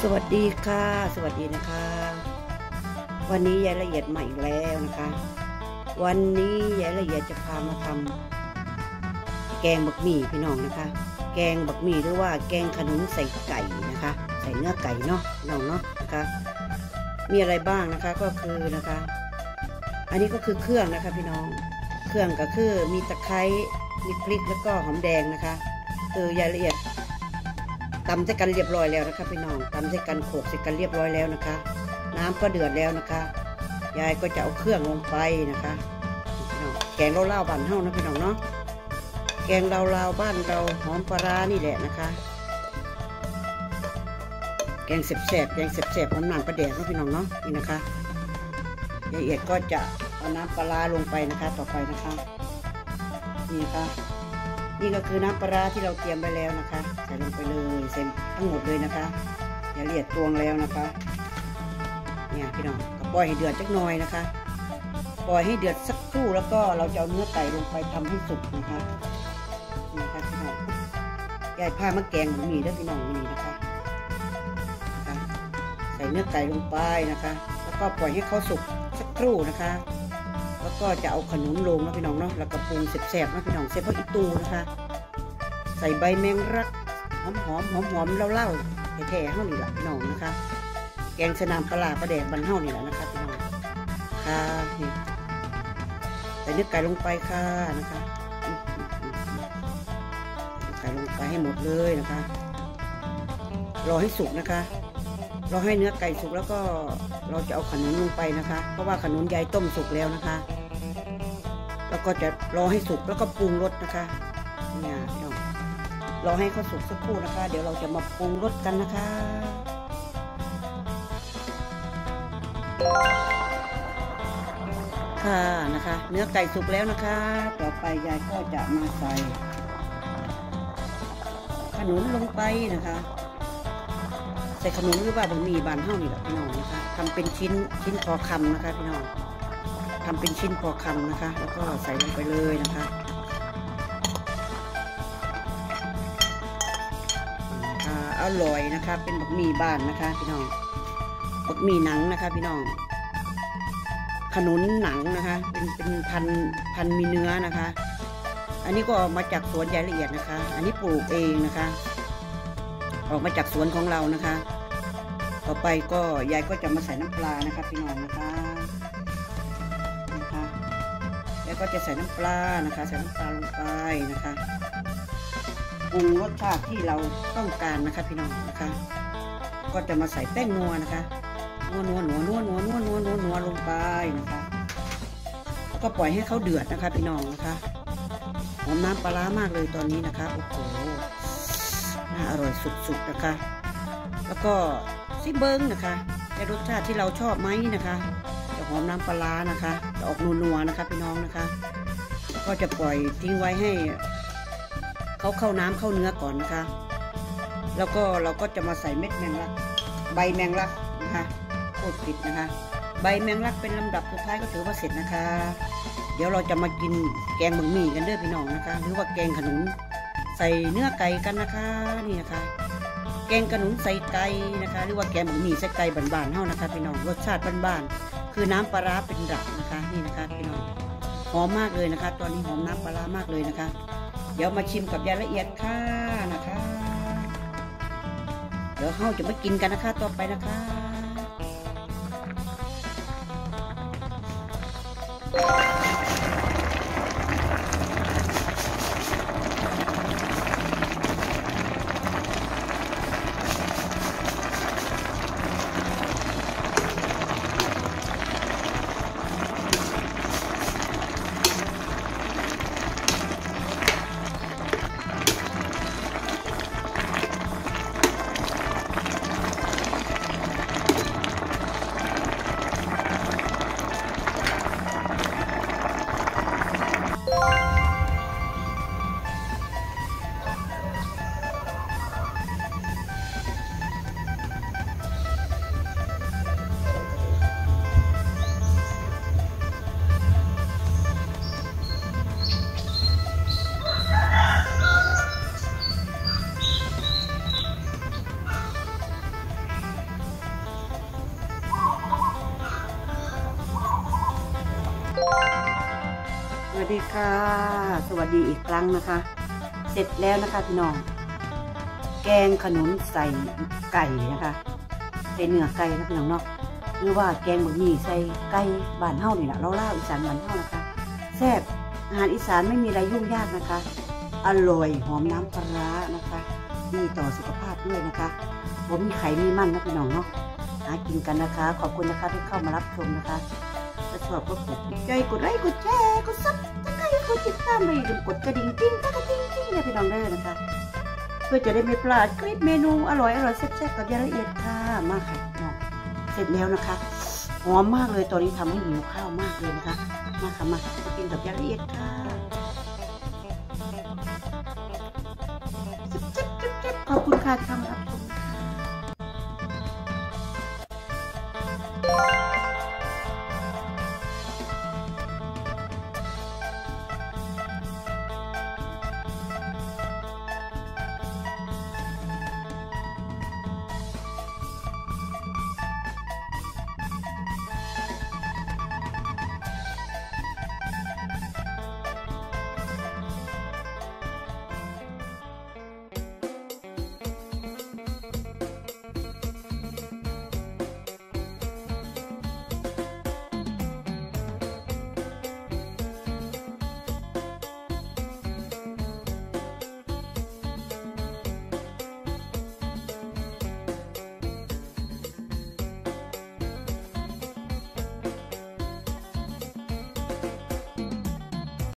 วัสดีค่ะสวัสดีนะคะวันนี้ยายละเอียดใหม่อีกแล้วนะคะวันนี้ยายละเอียดจะพามาทำแกงบักหมี่พี่น้องนะคะแกงบักหมี่หรือว่าแกงขนุนใส่ไก่นะคะใส่เนื้อไก่เนาะน้องเนาะนะคะมีอะไรบ้างนะคะก็คือนะคะอันนี้ก็คือเครื่องนะคะพี่น้องเครื่องก็คือมีตะไคร้มีพริกแล้วก็หอมแดงนะคะคือยายละเอียดตำใส่กันเรียบร้อยแล้วนะคะพี่น้องตำใส่กันโขลกใส่กันเรียบร้อยแล้วนะคะน้ำก็เดือดแล้วนะคะยายก็จะเอาเครื่องลงไปนะคะแกงเล่าบ้านเฮานะพี่น้องเนาะแกงเล่าบ้านเราหอมปลานี่แหละนะคะแกงแซ่บแกงแซ่บหอมหนังปลาแดกนะพี่น้องเนาะนี่นะคะยายละเอียดก็จะเอาน้ำปลาลงไปนะคะต่อไปนะคะนี่ค่ะนี่ก็คือน้ำปลาที่เราเตรียมไว้แล้วนะคะใส่ลงไปเลยใส่ทั้งหมดเลยนะคะอย่าละเอียดตวงแล้วนะคะเนี่ยพี่น้องก็ปล่อยให้เดือดจักหน่อยนะคะปล่อยให้เดือดสักครู่แล้วก็เราจะเอาเนื้อไก่ลงไปทำให้สุกนะคะนะคะพี่น้องยายพามาแกงหมี่ด้วยพี่น้องนี่นะคะใส่เนื้อไก่ลงไปนะคะแล้วก็ปล่อยให้เขาสุกสักครู่นะคะแล้วก็จะเอาขนุนลงนะพี่น้องเนาะแล้วก็ปรุงแซ่บๆนะพี่น้องเสร็จเพราะอีตูนะคะใส่ใบแมงลักหอมเล่าแท้ๆเท่านี้แหละพี่น้องนะคะแกงสนามปลาแดกบันเท่านี่แหละนะคะพี่น้องค่ะนี่ใส่เนื้อไก่ลงไปค่ะนะคะไก่ลงไปให้หมดเลยนะคะรอให้สุกนะคะรอให้เนื้อไก่สุกแล้วก็เราจะเอาขนุนลงไปนะคะเพราะว่าขนุนยายต้มสุกแล้วนะคะแล้วก็จะรอให้สุกแล้วก็ปรุงรสนะคะเนี่ยพี่น้องรอให้เขาสุกสักครู่นะคะเดี๋ยวเราจะมาปรุงรสกันนะคะค่ะนะคะเนื้อไก่สุกแล้วนะคะต่อไปยายก็จะมาใส่ขนุนลงไปนะคะใส่ขนุนหรือว่าบะหมี่บานเฮ้านี่แหละพี่น้องนะคะทำเป็นชิ้นพอคำนะคะพี่น้องทำเป็นชิ้นพอคำนะคะแล้วก็ใส่ลงไปเลยนะคะอร่อยนะคะเป็นบะหมี่บ้านนะคะพี่น้องบะหมี่หนังนะคะพี่น้องขนุนหนังนะคะเป็นพันมีเนื้อนะคะอันนี้ก็ออกมาจากสวนยายละเอียดนะคะอันนี้ปลูกเองนะคะออกมาจากสวนของเรานะคะต่อไปก็ยายก็จะมาใส่น้ำปลานะคะพี่น้องนะคะยายก็จะใส่น้ำปลานะคะใส่น้ำปลาลงไปนะคะปรุงรสชาติที่เราต้องการนะคะพี่น้องนะคะก็จะมาใส่แป้งนัวนะคะนัวลงไปนะคะแล้วก็ปล่อยให้เขาเดือดนะคะพี่น้องนะคะหอมน้ำปลามากเลยตอนนี้นะคะโอ้โหน่าอร่อยสุดๆนะคะแล้วก็ซิเบิ้งนะคะในรสชาติที่เราชอบไหมนะคะจะหอมน้ำปลานะคะจะออกนัวนะคะพี่น้องนะคะก็จะปล่อยทิ้งไว้ให้เขาเข้าน้ำเข้าเนื้อก่อนนะคะแล้วก็เราก็จะมาใส่เม็ดแมงลักใบแมงลักนะคะโคตรผิดนะคะใบแมงลักเป็นลำดับสุดท้ายก็ถือว่าเสร็จนะคะเดี๋ยวเราจะมากินแกงบักหมี่กันเด้อพี่น้องนะคะหรือว่าแกงขนุนใส่เนื้อไก่กันนะคะนี่นะคะแกงขนุนใส่ไก่นะคะหรือว่าแกงบักหมี่ใส่ไก่บ้านๆเท่านะคะพี่น้องรสชาติบ้านๆคือน้ำปลาเป็นหลักนะคะนี่นะคะพี่น้องหอมมากเลยนะคะตอนนี้หอมน้ำปลามากเลยนะคะเดี๋ยวมาชิมกับยายละเอียดค่ะนะคะเดี๋ยวเราจะมากินกันนะคะต่อไปนะคะวัสดีค่ะสวัสดีอีกครั้งนะคะ เสร็จแล้วนะคะพี่น้องแกงขนุนใส่ไก่นะคะใส่เนื้อไก่นะพี่น้องเนาะหรือว่าแกงบะหมี่ใส่ไก่บ้านเฮานี่แหละเราเล่าอีสานบ้านเฮานะคะแซ่บอาหารอีสานไม่มีอะไรยุ่งยากนะคะอร่อยหอมน้ำปลานะคะดีต่อสุขภาพด้วยนะคะผมมีไข่มีมันนะพี่น้องเนาะหากินกันนะคะขอบคุณนะคะที่เข้ามารับชมนะคะถ้าชอบก็กดใจกดไลค์กดแชร์กดซับสไครต์กดติดตามไม่ลืมกดกระดิ่งจิ้งกระดิ่งจิ้งเนี่ยพี่น้องได้เลยนะคะเพื่อจะได้ไม่พลาดคลิปเมนูอร่อยแซ่บๆกับยายละเอียดค่ะมาค่ะน้องเสร็จแล้วนะคะหอมมากเลยตอนนี้ทำให้หิวข้าวมากเลยนะคะมาค่ะมากินกับยายละเอียดค่ะขอบคุณค่ะที่เข้ามารับชม